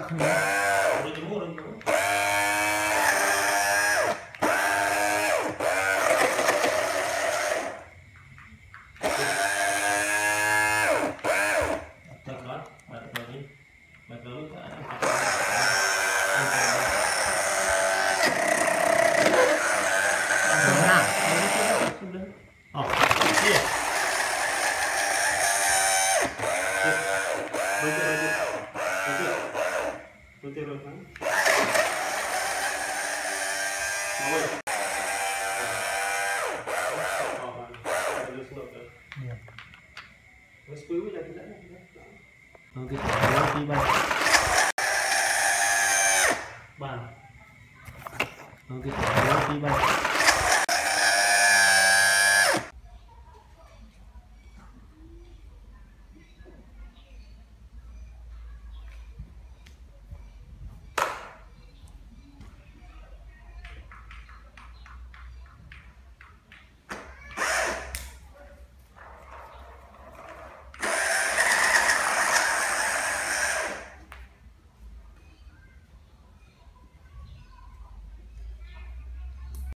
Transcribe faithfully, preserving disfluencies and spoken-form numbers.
Udah jemur, udah jemur. Tekan, balik lagi, balik lagi ke atas. Nah, Sudah. oh, Iya. Rujuk, rujuk, rujuk, rujuk, rujuk. Mau ya? Oh, terus lo ke. iya. Terus kuyu dah tidak dah. Oke, lagi bang. Ban. Oke, lagi bang.